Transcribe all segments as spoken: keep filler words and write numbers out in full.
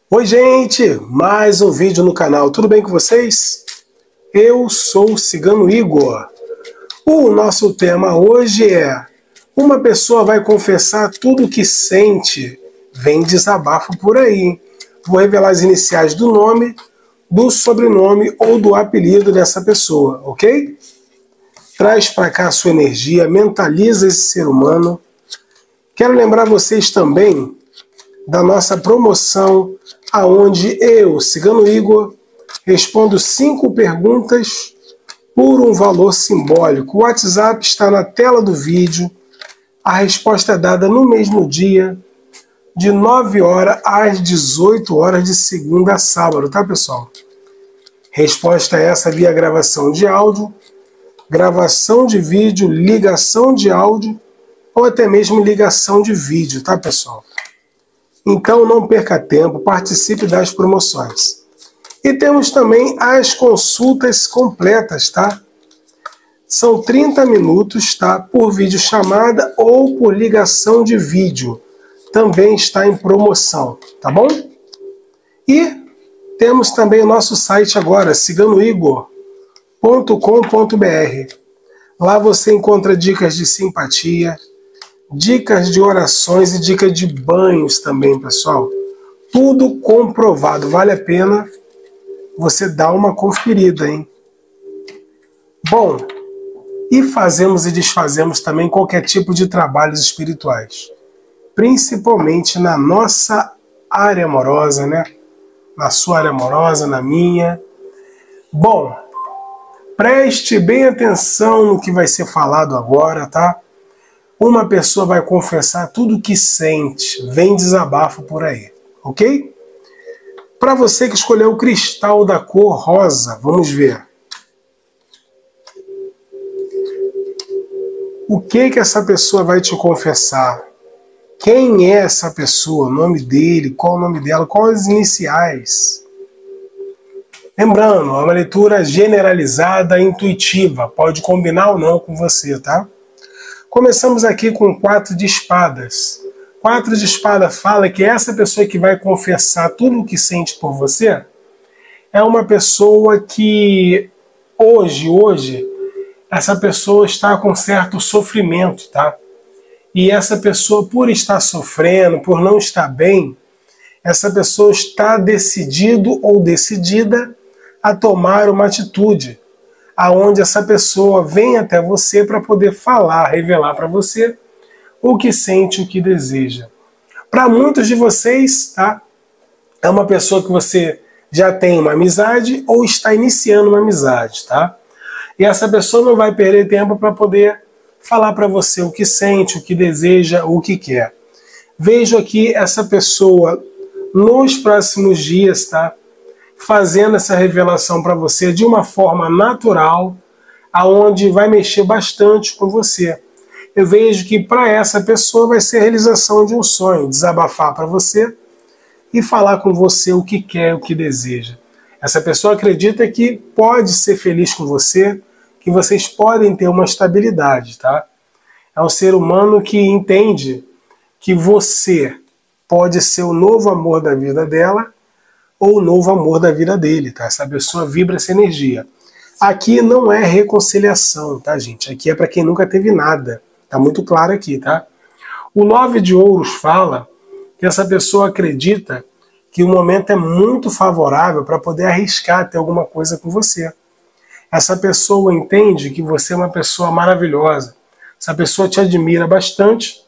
Oi gente, mais um vídeo no canal, tudo bem com vocês? Eu sou o Cigano Igor. O nosso tema hoje é: uma pessoa vai confessar tudo o que sente, vem desabafo por aí. Vou revelar as iniciais do nome, do sobrenome ou do apelido dessa pessoa, ok? Traz para cá a sua energia, mentaliza esse ser humano. Quero lembrar vocês também da nossa promoção, aonde eu, Cigano Igor, respondo cinco perguntas por um valor simbólico. O WhatsApp está na tela do vídeo. A resposta é dada no mesmo dia, de nove horas às dezoito horas, de segunda a sábado, tá, pessoal? Resposta é essa via gravação de áudio, gravação de vídeo, ligação de áudio ou até mesmo ligação de vídeo, tá, pessoal? Então não perca tempo, participe das promoções. E temos também as consultas completas, tá? São trinta minutos, tá? Por videochamada ou por ligação de vídeo. Também está em promoção, tá bom? E temos também o nosso site agora, cigano igor ponto com ponto br. Lá você encontra dicas de simpatia, dicas de orações e dicas de banhos também, pessoal. Tudo comprovado, vale a pena você dar uma conferida, hein? Bom, e fazemos e desfazemos também qualquer tipo de trabalhos espirituais, principalmente na nossa área amorosa, né? Na sua área amorosa, na minha. Bom, preste bem atenção no que vai ser falado agora, tá? Uma pessoa vai confessar tudo o que sente, vem desabafo por aí, ok? Para você que escolheu o cristal da cor rosa, vamos ver. O que que essa pessoa vai te confessar? Quem é essa pessoa? O nome dele, qual o nome dela, quais as iniciais? Lembrando, é uma leitura generalizada, intuitiva, pode combinar ou não com você, tá? Começamos aqui com quatro de espadas. Quatro de espada fala que essa pessoa que vai confessar tudo o que sente por você é uma pessoa que hoje, hoje, essa pessoa está com certo sofrimento, tá? E essa pessoa, por estar sofrendo, por não estar bem, essa pessoa está decidido ou decidida a tomar uma atitude, aonde essa pessoa vem até você para poder falar, revelar para você o que sente, o que deseja. Para muitos de vocês, tá? É uma pessoa que você já tem uma amizade ou está iniciando uma amizade, tá? E essa pessoa não vai perder tempo para poder falar para você o que sente, o que deseja, o que quer. Vejo aqui essa pessoa nos próximos dias, tá? Fazendo essa revelação para você de uma forma natural, aonde vai mexer bastante com você. Eu vejo que para essa pessoa vai ser a realização de um sonho, desabafar para você e falar com você o que quer, o que deseja. Essa pessoa acredita que pode ser feliz com você, que vocês podem ter uma estabilidade, tá? É um ser humano que entende que você pode ser o novo amor da vida dela ou o novo amor da vida dele, tá? Essa pessoa vibra essa energia. Aqui não é reconciliação, tá, gente? Aqui é para quem nunca teve nada. Tá muito claro aqui, tá? O nove de ouros fala que essa pessoa acredita que o momento é muito favorável para poder arriscar ter alguma coisa com você. Essa pessoa entende que você é uma pessoa maravilhosa. Essa pessoa te admira bastante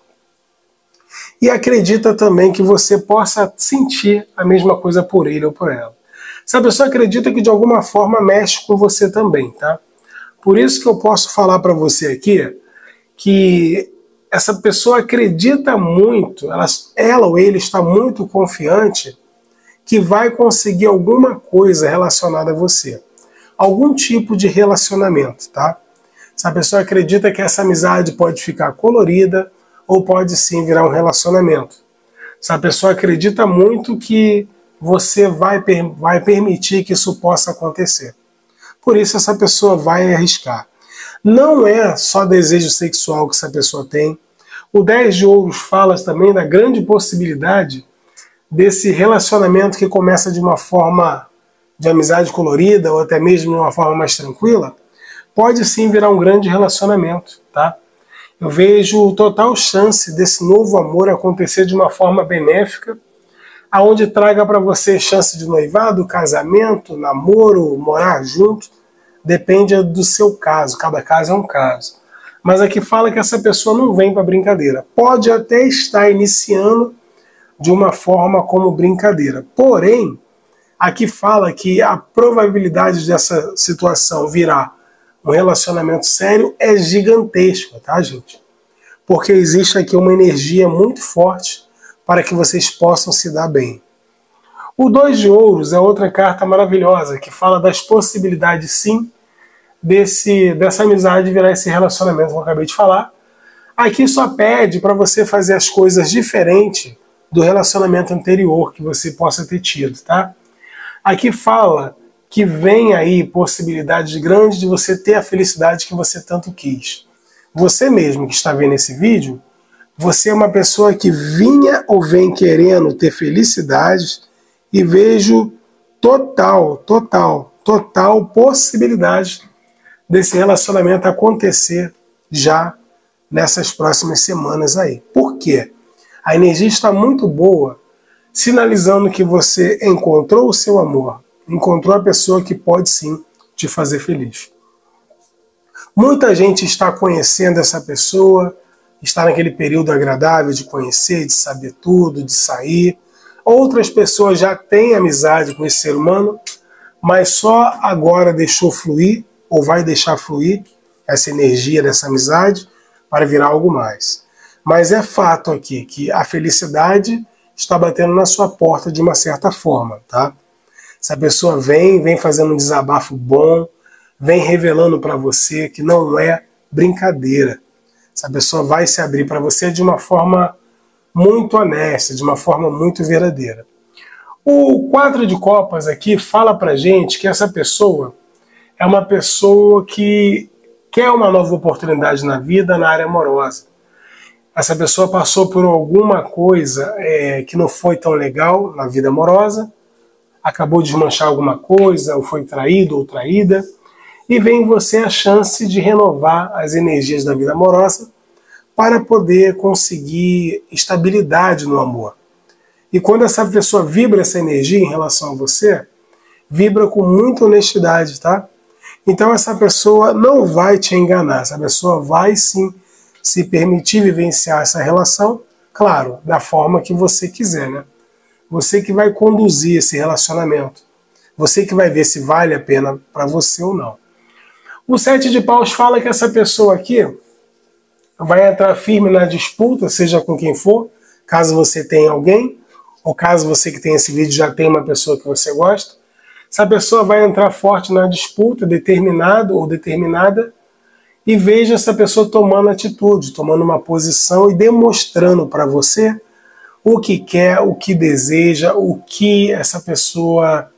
e acredita também que você possa sentir a mesma coisa por ele ou por ela. Essa pessoa acredita que de alguma forma mexe com você também, tá? Por isso que eu posso falar para você aqui que essa pessoa acredita muito, ela, ela ou ele está muito confiante que vai conseguir alguma coisa relacionada a você. Algum tipo de relacionamento, tá? Essa pessoa acredita que essa amizade pode ficar colorida ou pode sim virar um relacionamento. Essa pessoa acredita muito que você vai, vai permitir que isso possa acontecer. Por isso essa pessoa vai arriscar. Não é só desejo sexual que essa pessoa tem. O dez de ouros fala também da grande possibilidade desse relacionamento que começa de uma forma de amizade colorida ou até mesmo de uma forma mais tranquila, pode sim virar um grande relacionamento, tá? Eu vejo total chance desse novo amor acontecer de uma forma benéfica, aonde traga para você chance de noivado, casamento, namoro, morar junto, depende do seu caso, cada caso é um caso. Mas aqui fala que essa pessoa não vem para brincadeira. Pode até estar iniciando de uma forma como brincadeira, porém, aqui fala que a probabilidade dessa situação virar um relacionamento sério é gigantesca, tá, gente? Porque existe aqui uma energia muito forte para que vocês possam se dar bem. O dois de ouros é outra carta maravilhosa que fala das possibilidades, sim, desse, dessa amizade virar esse relacionamento que eu acabei de falar. Aqui só pede para você fazer as coisas diferentes do relacionamento anterior que você possa ter tido, tá? Aqui fala que vem aí possibilidades grandes de você ter a felicidade que você tanto quis. Você mesmo que está vendo esse vídeo, você é uma pessoa que vinha ou vem querendo ter felicidade e vejo total, total, total possibilidade desse relacionamento acontecer já nessas próximas semanas aí. Por quê? A energia está muito boa, sinalizando que você encontrou o seu amor, encontrou a pessoa que pode sim te fazer feliz. Muita gente está conhecendo essa pessoa, está naquele período agradável de conhecer, de saber tudo, de sair. Outras pessoas já têm amizade com esse ser humano, mas só agora deixou fluir, ou vai deixar fluir, essa energia dessa amizade para virar algo mais. Mas é fato aqui que a felicidade está batendo na sua porta de uma certa forma, tá? Essa pessoa vem, vem fazendo um desabafo bom, vem revelando para você que não é brincadeira. Essa pessoa vai se abrir para você de uma forma muito honesta, de uma forma muito verdadeira. O quatro de copas aqui fala pra gente que essa pessoa é uma pessoa que quer uma nova oportunidade na vida, na área amorosa. Essa pessoa passou por alguma coisa é, que não foi tão legal na vida amorosa, acabou de desmanchar alguma coisa, ou foi traído ou traída, e vem em você a chance de renovar as energias da vida amorosa para poder conseguir estabilidade no amor. E quando essa pessoa vibra essa energia em relação a você, vibra com muita honestidade, tá? Então essa pessoa não vai te enganar, essa pessoa vai sim se permitir vivenciar essa relação, claro, da forma que você quiser, né? Você que vai conduzir esse relacionamento. Você que vai ver se vale a pena para você ou não. O sete de paus fala que essa pessoa aqui vai entrar firme na disputa, seja com quem for, caso você tenha alguém, ou caso você que tem esse vídeo já tem uma pessoa que você gosta. Essa pessoa vai entrar forte na disputa, determinado ou determinada, e veja essa pessoa tomando atitude, tomando uma posição e demonstrando para você o que quer, o que deseja, o que essa pessoa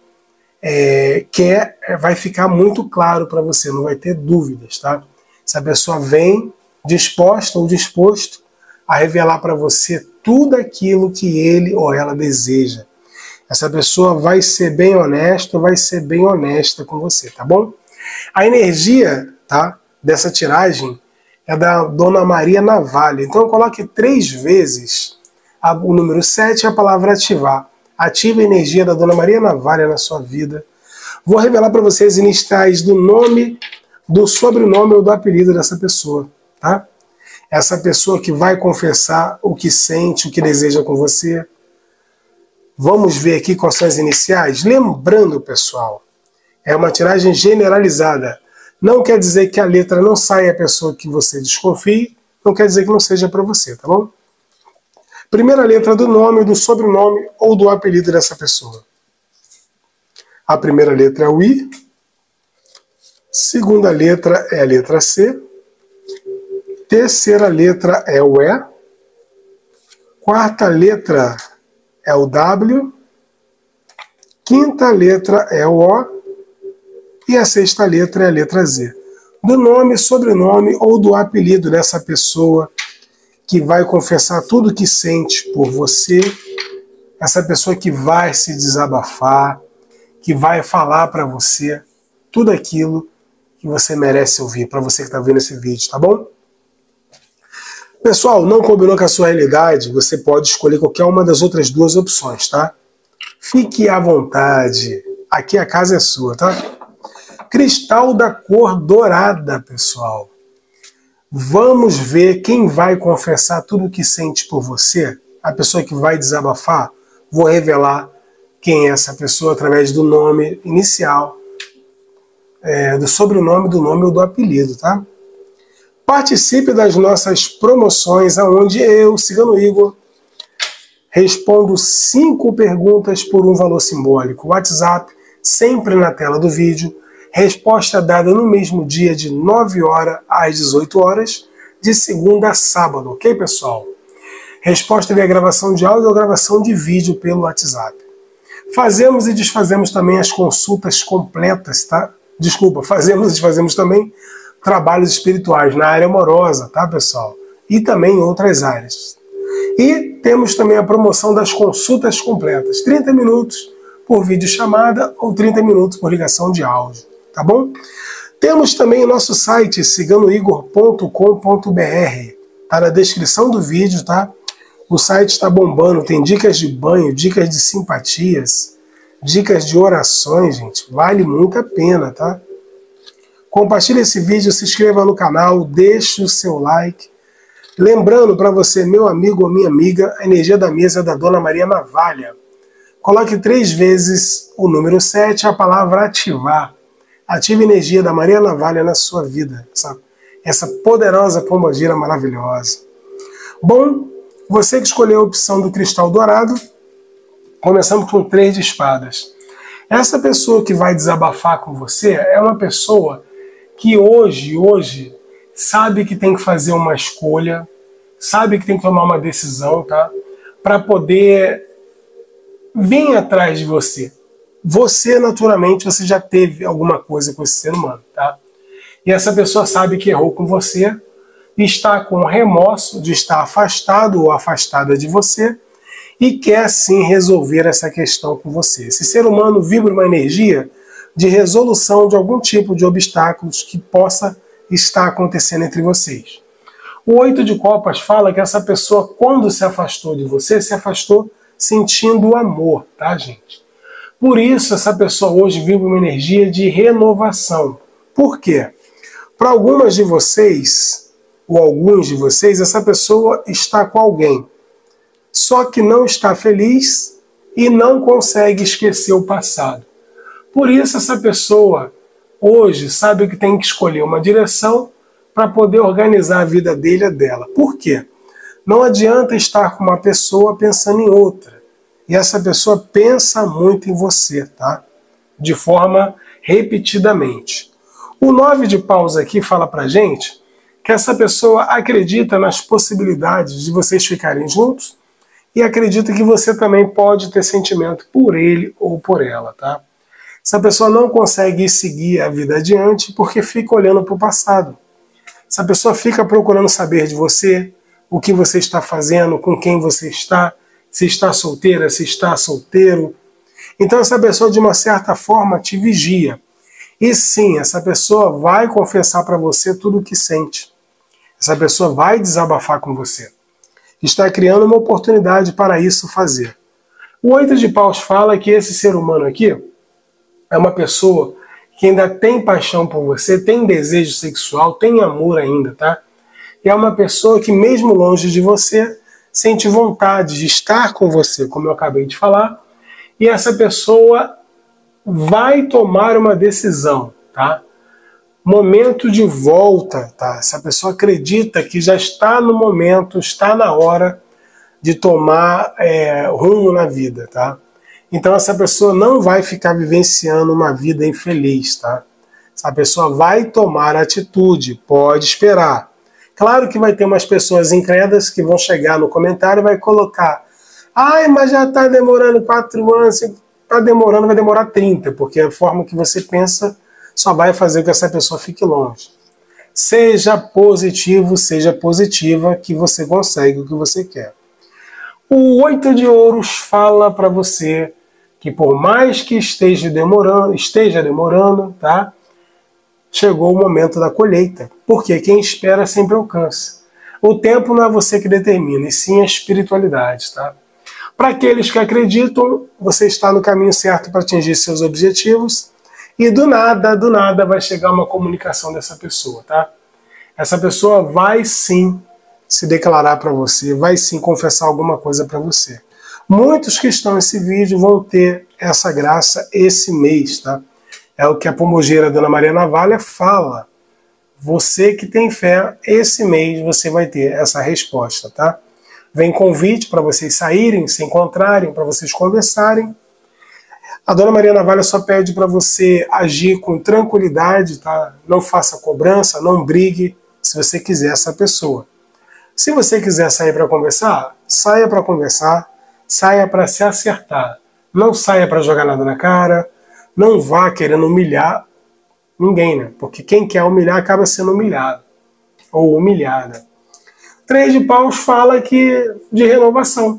é, quer, vai ficar muito claro para você, não vai ter dúvidas, tá? Essa pessoa vem disposta ou disposto a revelar para você tudo aquilo que ele ou ela deseja. Essa pessoa vai ser bem honesta, vai ser bem honesta com você, tá bom? A energia, tá, dessa tiragem é da Dona Maria Navalha. Então coloque três vezes a, o número sete e a palavra ativar. Ative a energia da Dona Maria Navalha na sua vida. Vou revelar para vocês iniciais do nome, do sobrenome ou do apelido dessa pessoa, tá? Essa pessoa que vai confessar o que sente, o que deseja com você. Vamos ver aqui quais são as iniciais. Lembrando, pessoal, é uma tiragem generalizada. Não quer dizer que a letra não saia a pessoa que você desconfie, não quer dizer que não seja para você, tá bom? Primeira letra do nome, do sobrenome ou do apelido dessa pessoa. A primeira letra é o I. Segunda letra é a letra C. Terceira letra é o E. Quarta letra é o W. Quinta letra é o O. E a sexta letra é a letra Z. Do nome, sobrenome ou do apelido dessa pessoa que vai confessar tudo que sente por você, essa pessoa que vai se desabafar, que vai falar para você tudo aquilo que você merece ouvir, para você que está vendo esse vídeo, tá bom? Pessoal, não combinou com a sua realidade, você pode escolher qualquer uma das outras duas opções, tá? Fique à vontade, aqui a casa é sua, tá? Cristal da cor dourada, pessoal. Vamos ver quem vai confessar tudo o que sente por você, a pessoa que vai desabafar. Vou revelar quem é essa pessoa através do nome inicial, é, do sobrenome, do nome ou do apelido, tá? Participe das nossas promoções, onde eu, Cigano Igor, respondo cinco perguntas por um valor simbólico. WhatsApp, sempre na tela do vídeo. Resposta dada no mesmo dia, de nove horas às dezoito horas, de segunda a sábado, ok, pessoal? Resposta via gravação de áudio ou gravação de vídeo pelo WhatsApp. Fazemos e desfazemos também as consultas completas, tá? Desculpa, fazemos e desfazemos também trabalhos espirituais na área amorosa, tá, pessoal? E também em outras áreas. E temos também a promoção das consultas completas, trinta minutos por videochamada ou trinta minutos por ligação de áudio, tá bom? Temos também o nosso site, cigano igor ponto com ponto br, tá na descrição do vídeo, tá? O site está bombando, tem dicas de banho, dicas de simpatias, dicas de orações, gente, vale muito a pena, tá? Compartilhe esse vídeo, se inscreva no canal, deixe o seu like. Lembrando para você, meu amigo ou minha amiga, a energia da mesa é da Dona Maria Navalha. Coloque três vezes o número sete, a palavra ativar. Ative a energia da Maria Navalha na sua vida, sabe? Essa poderosa pombagira maravilhosa. Bom, você que escolheu a opção do cristal dourado, começamos com três de espadas. Essa pessoa que vai desabafar com você é uma pessoa que hoje, hoje, sabe que tem que fazer uma escolha, sabe que tem que tomar uma decisão, tá? Para poder vir atrás de você. Você, naturalmente, você já teve alguma coisa com esse ser humano, tá? E essa pessoa sabe que errou com você, e está com remorso de estar afastado ou afastada de você, e quer sim resolver essa questão com você. Esse ser humano vibra uma energia de resolução de algum tipo de obstáculos que possa estar acontecendo entre vocês. O oito de copas fala que essa pessoa, quando se afastou de você, se afastou sentindo o amor, tá, gente? Por isso, essa pessoa hoje vive uma energia de renovação. Por quê? Para algumas de vocês, ou alguns de vocês, essa pessoa está com alguém, só que não está feliz e não consegue esquecer o passado. Por isso, essa pessoa hoje sabe que tem que escolher uma direção para poder organizar a vida dele e dela. Por quê? Não adianta estar com uma pessoa pensando em outra. E essa pessoa pensa muito em você, tá? De forma repetidamente. O nove de paus aqui fala pra gente que essa pessoa acredita nas possibilidades de vocês ficarem juntos e acredita que você também pode ter sentimento por ele ou por ela, tá? Essa pessoa não consegue seguir a vida adiante porque fica olhando para o passado. Essa pessoa fica procurando saber de você, o que você está fazendo, com quem você está, se está solteira, se está solteiro. Então essa pessoa, de uma certa forma, te vigia. E sim, essa pessoa vai confessar para você tudo o que sente. Essa pessoa vai desabafar com você. Está criando uma oportunidade para isso fazer. O oito de paus fala que esse ser humano aqui é uma pessoa que ainda tem paixão por você, tem desejo sexual, tem amor ainda, tá? E é uma pessoa que, mesmo longe de você, sente vontade de estar com você, como eu acabei de falar, e essa pessoa vai tomar uma decisão, tá? Momento de volta, tá? Essa pessoa acredita que já está no momento, está na hora de tomar é, rumo na vida, tá? Então essa pessoa não vai ficar vivenciando uma vida infeliz, tá? Essa pessoa vai tomar atitude, pode esperar. Claro que vai ter umas pessoas incrédulas que vão chegar no comentário e vai colocar: ai, mas já está demorando quatro anos, está demorando, vai demorar trinta, porque a forma que você pensa só vai fazer com que essa pessoa fique longe. Seja positivo, seja positiva, que você consegue o que você quer. O oito de ouros fala para você que por mais que esteja demorando, esteja demorando, tá? Chegou o momento da colheita, porque quem espera sempre alcança. O tempo não é você que determina, e sim a espiritualidade, tá? Para aqueles que acreditam, você está no caminho certo para atingir seus objetivos, e do nada, do nada vai chegar uma comunicação dessa pessoa, tá? Essa pessoa vai sim se declarar para você, vai sim confessar alguma coisa para você. Muitos que estão nesse vídeo vão ter essa graça esse mês, tá? É o que a pombogeira Dona Maria Navalha fala. Você que tem fé, esse mês você vai ter essa resposta, tá? Vem convite para vocês saírem, se encontrarem, para vocês conversarem. A Dona Maria Navalha só pede para você agir com tranquilidade, tá? Não faça cobrança, não brigue, se você quiser essa pessoa. Se você quiser sair para conversar, saia para conversar, saia para se acertar. Não saia para jogar nada na cara, não vá querendo humilhar ninguém, né? Porque quem quer humilhar acaba sendo humilhado ou humilhada. Três de paus fala que de renovação.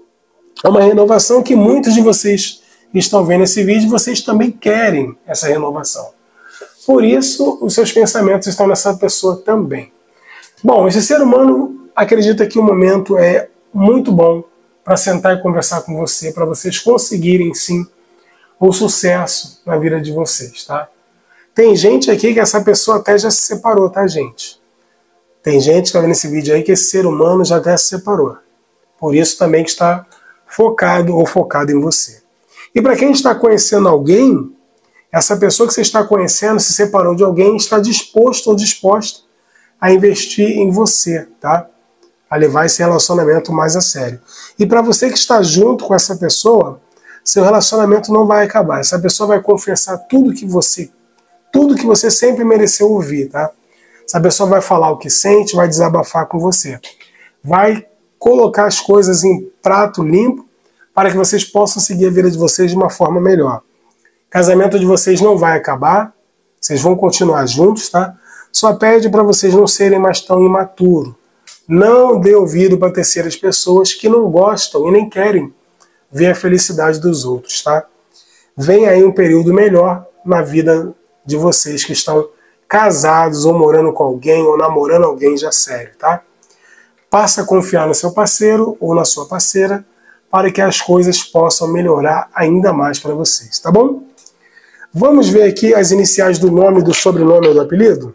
É uma renovação que muitos de vocês estão vendo esse vídeo, vocês também querem essa renovação. Por isso, os seus pensamentos estão nessa pessoa também. Bom, esse ser humano acredita que o momento é muito bom para sentar e conversar com você, para vocês conseguirem, sim, o sucesso na vida de vocês, tá? Tem gente aqui que essa pessoa até já se separou, tá, gente? Tem gente que está vendo esse vídeo aí que esse ser humano já até se separou. Por isso também que está focado ou focado em você. E para quem está conhecendo alguém, essa pessoa que você está conhecendo se separou de alguém, está disposto ou disposta a investir em você, tá? A levar esse relacionamento mais a sério. E para você que está junto com essa pessoa, seu relacionamento não vai acabar. Essa pessoa vai confessar tudo que você, tudo que você sempre mereceu ouvir, tá? Essa pessoa vai falar o que sente, vai desabafar com você. Vai colocar as coisas em prato limpo para que vocês possam seguir a vida de vocês de uma forma melhor. O casamento de vocês não vai acabar, vocês vão continuar juntos, tá? Só pede para vocês não serem mais tão imaturos. Não dê ouvido para terceiras pessoas que não gostam e nem querem ver a felicidade dos outros, tá? Vem aí um período melhor na vida de vocês que estão casados ou morando com alguém ou namorando alguém já sério, tá? Passa a confiar no seu parceiro ou na sua parceira para que as coisas possam melhorar ainda mais para vocês, tá bom? Vamos ver aqui as iniciais do nome, do sobrenome ou do apelido?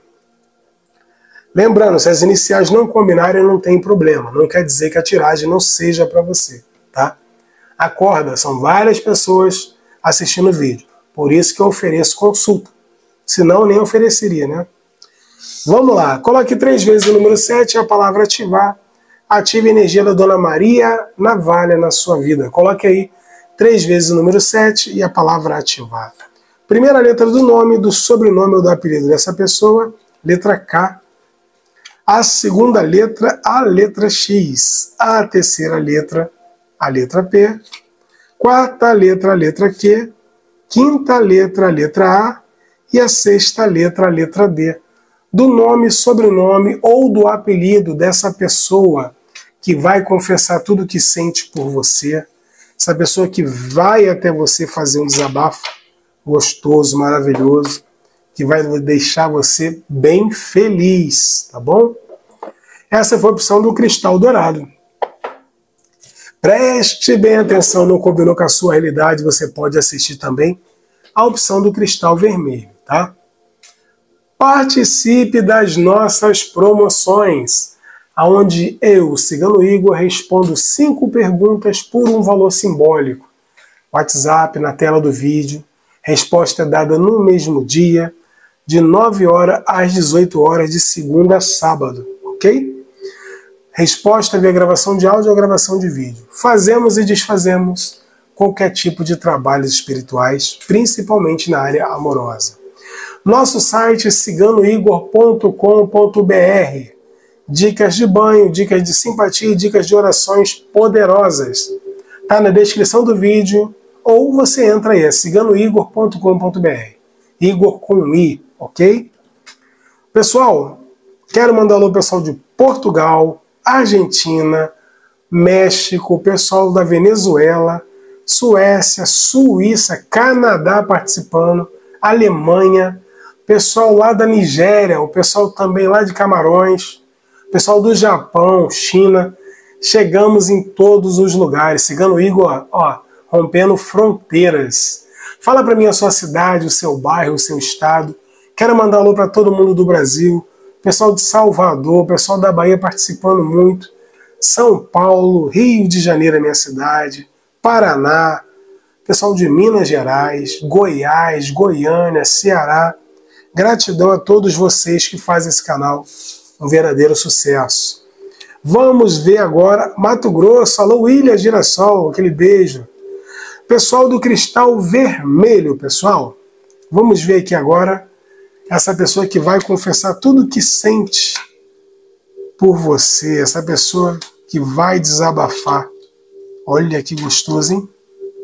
Lembrando, se as iniciais não combinarem, não tem problema. Não quer dizer que a tiragem não seja para você, tá? Acorda, são várias pessoas assistindo o vídeo. Por isso que eu ofereço consulta. Senão, nem ofereceria, né? Vamos lá. Coloque três vezes o número sete e a palavra ativar. Ative a energia da Dona Maria Navalha na sua vida. Coloque aí três vezes o número sete e a palavra ativar. Primeira letra do nome, do sobrenome ou do apelido dessa pessoa, letra K. A segunda letra, a letra X. A terceira letra, a letra P. Quarta letra, a letra Q. Quinta letra, a letra A. E a sexta letra, a letra D. Do nome, sobrenome ou do apelido dessa pessoa que vai confessar tudo o que sente por você. Essa pessoa que vai até você fazer um desabafo gostoso, maravilhoso, que vai deixar você bem feliz, tá bom? Essa foi a opção do cristal dourado. Preste bem atenção, não combinou com a sua realidade, você pode assistir também a opção do cristal vermelho, tá? Participe das nossas promoções, onde eu, Cigano Igor, respondo cinco perguntas por um valor simbólico. WhatsApp na tela do vídeo, resposta é dada no mesmo dia, de nove horas às dezoito horas, de segunda a sábado, ok? Resposta via gravação de áudio ou gravação de vídeo. Fazemos e desfazemos qualquer tipo de trabalhos espirituais, principalmente na área amorosa. Nosso site é cigano igor ponto com ponto br. Dicas de banho, dicas de simpatia e dicas de orações poderosas. Tá na descrição do vídeo ou você entra aí, é cigano igor ponto com ponto br. Igor com I, ok? Pessoal, quero mandar um alô pessoal de Portugal, Argentina, México, pessoal da Venezuela, Suécia, Suíça, Canadá participando, Alemanha, pessoal lá da Nigéria, o pessoal também lá de Camarões, pessoal do Japão, China. Chegamos em todos os lugares. Cigano Igor, ó, rompendo fronteiras. Fala para mim a sua cidade, o seu bairro, o seu estado. Quero mandar um alô para todo mundo do Brasil, pessoal de Salvador, pessoal da Bahia participando muito, São Paulo, Rio de Janeiro, a minha cidade, Paraná, pessoal de Minas Gerais, Goiás, Goiânia, Ceará. Gratidão a todos vocês que fazem esse canal um verdadeiro sucesso. Vamos ver agora Mato Grosso, alô Ilha Girassol, aquele beijo. Pessoal do Cristal Vermelho, pessoal. Vamos ver aqui agora essa pessoa que vai confessar tudo o que sente por você, essa pessoa que vai desabafar. Olha que gostoso, hein?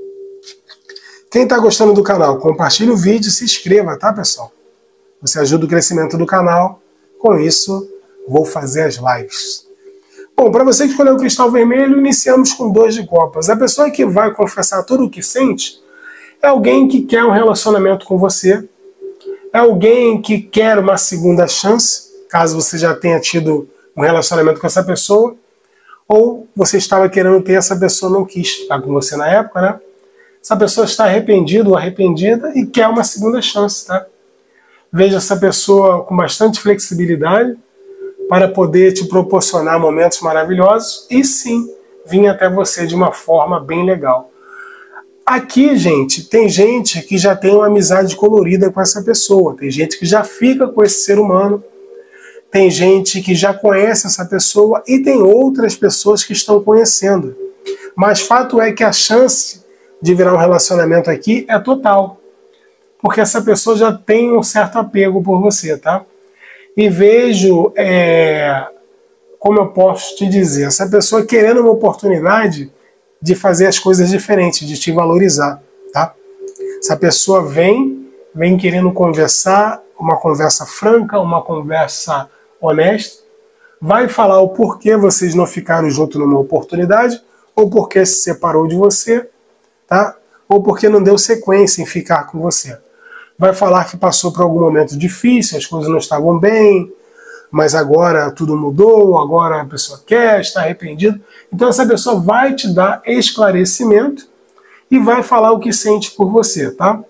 Quem está gostando do canal, compartilhe o vídeo e se inscreva, tá, pessoal? Você ajuda o crescimento do canal. Com isso, vou fazer as lives. Bom, para você que escolheu o Cristal Vermelho, iniciamos com dois de copas. A pessoa que vai confessar tudo o que sente é alguém que quer um relacionamento com você, é alguém que quer uma segunda chance, caso você já tenha tido um relacionamento com essa pessoa, ou você estava querendo ter, essa pessoa não quis estar com você na época, né? Essa pessoa está arrependida ou arrependida e quer uma segunda chance, tá? Veja essa pessoa com bastante flexibilidade para poder te proporcionar momentos maravilhosos e sim, vir até você de uma forma bem legal. Aqui, gente, tem gente que já tem uma amizade colorida com essa pessoa, tem gente que já fica com esse ser humano, tem gente que já conhece essa pessoa e tem outras pessoas que estão conhecendo. Mas fato é que a chance de virar um relacionamento aqui é total, porque essa pessoa já tem um certo apego por você, tá? E vejo, é, como eu posso te dizer, essa pessoa querendo uma oportunidade de fazer as coisas diferentes, de te valorizar, tá? Essa pessoa vem, vem querendo conversar, uma conversa franca, uma conversa honesta, vai falar o porquê vocês não ficaram juntos numa oportunidade, ou porque se separou de você, tá? Ou porque não deu sequência em ficar com você. Vai falar que passou por algum momento difícil, as coisas não estavam bem, mas agora tudo mudou, agora a pessoa quer, está arrependida. Então essa pessoa vai te dar esclarecimento e vai falar o que sente por você, tá?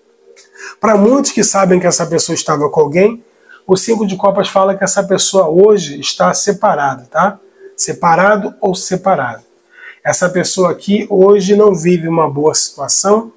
Para muitos que sabem que essa pessoa estava com alguém, o cinco de copas fala que essa pessoa hoje está separada, tá? Separado ou separada. Essa pessoa aqui hoje não vive uma boa situação,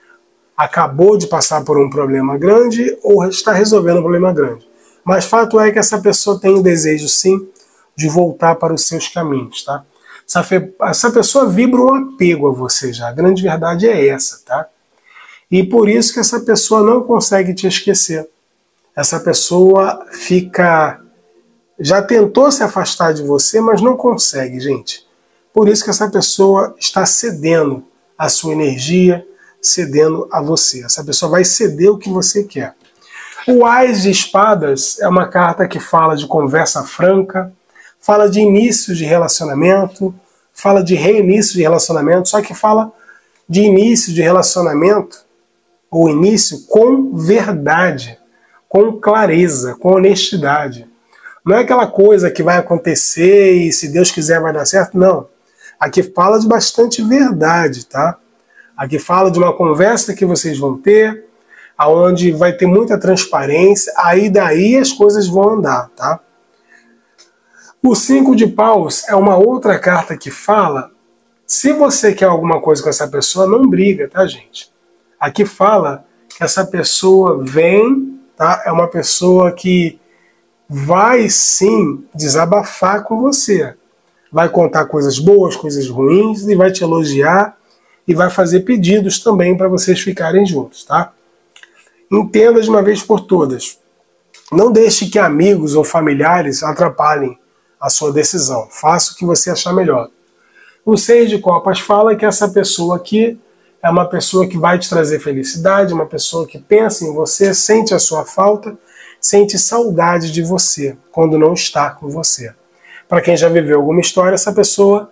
acabou de passar por um problema grande ou está resolvendo um problema grande. Mas fato é que essa pessoa tem o desejo, sim, de voltar para os seus caminhos, tá? Essa, fe... essa pessoa vibra um apego a você já. A grande verdade é essa, tá? E por isso que essa pessoa não consegue te esquecer. Essa pessoa fica... já tentou se afastar de você, mas não consegue, gente. Por isso que essa pessoa está cedendo a sua energia, cedendo a você. Essa pessoa vai ceder o que você quer. O Ás de Espadas é uma carta que fala de conversa franca, fala de início de relacionamento, fala de reinício de relacionamento, só que fala de início de relacionamento, ou início com verdade, com clareza, com honestidade. Não é aquela coisa que vai acontecer e se Deus quiser vai dar certo, não. Aqui fala de bastante verdade, tá? Aqui fala de uma conversa que vocês vão ter, aonde vai ter muita transparência, aí daí as coisas vão andar, tá? O cinco de paus é uma outra carta que fala, se você quer alguma coisa com essa pessoa, não briga, tá, gente? Aqui fala que essa pessoa vem, tá? É uma pessoa que vai sim desabafar com você. Vai contar coisas boas, coisas ruins, e vai te elogiar, e vai fazer pedidos também para vocês ficarem juntos, tá? Entenda de uma vez por todas. Não deixe que amigos ou familiares atrapalhem a sua decisão. Faça o que você achar melhor. O seis de copas fala que essa pessoa aqui é uma pessoa que vai te trazer felicidade, uma pessoa que pensa em você, sente a sua falta, sente saudade de você quando não está com você. Para quem já viveu alguma história, essa pessoa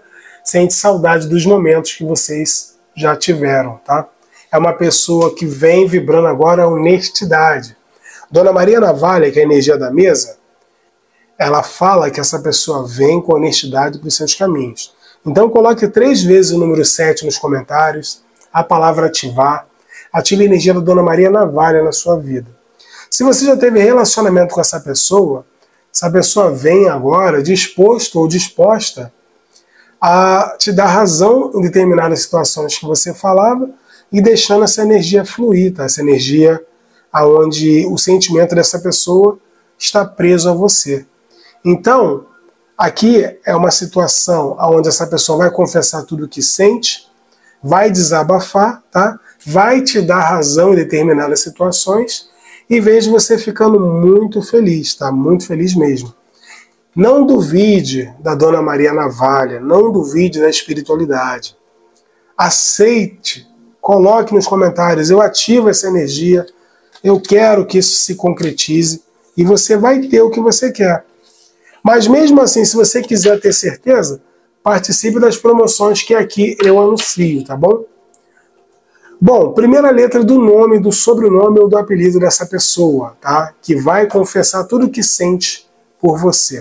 sente saudade dos momentos que vocês já tiveram, tá? É uma pessoa que vem vibrando agora a honestidade. Dona Maria Navalha, que é a energia da mesa, ela fala que essa pessoa vem com honestidade para os seus caminhos. Então coloque três vezes o número sete nos comentários, a palavra ativar, ative a energia da Dona Maria Navalha na sua vida. Se você já teve relacionamento com essa pessoa, essa pessoa vem agora disposto ou disposta a te dar razão em determinadas situações que você falava e deixando essa energia fluir, tá? Essa energia onde o sentimento dessa pessoa está preso a você. Então, aqui é uma situação onde essa pessoa vai confessar tudo o que sente, vai desabafar, tá? Vai te dar razão em determinadas situações e vejo você ficando muito feliz, tá? Muito feliz mesmo. Não duvide da Dona Maria Navalha, não duvide da espiritualidade. Aceite, coloque nos comentários, eu ativo essa energia, eu quero que isso se concretize e você vai ter o que você quer. Mas mesmo assim, se você quiser ter certeza, participe das promoções que aqui eu anuncio, tá bom? Bom, primeira letra do nome, do sobrenome ou do apelido dessa pessoa, tá? Que vai confessar tudo o que sente por você.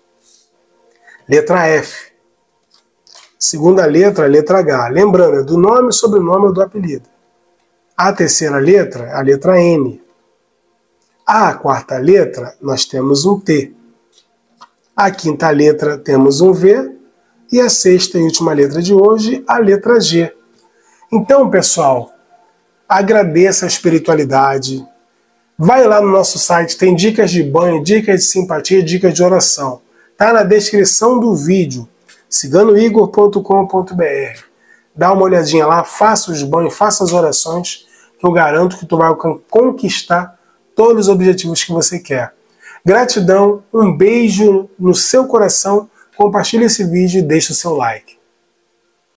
Letra F. Segunda letra, letra H. Lembrando, é do nome, sobrenome ou do apelido. A terceira letra, a letra N. A quarta letra, nós temos um T. A quinta letra, temos um V. E a sexta e última letra de hoje, a letra G. Então, pessoal, agradeça a espiritualidade. Vai lá no nosso site, tem dicas de banho, dicas de simpatia, dicas de oração. Tá na descrição do vídeo, cigano igor ponto com ponto br. Dá uma olhadinha lá, faça os banhos, faça as orações, que eu garanto que tu vai conquistar todos os objetivos que você quer. Gratidão, um beijo no seu coração, compartilhe esse vídeo e deixe o seu like.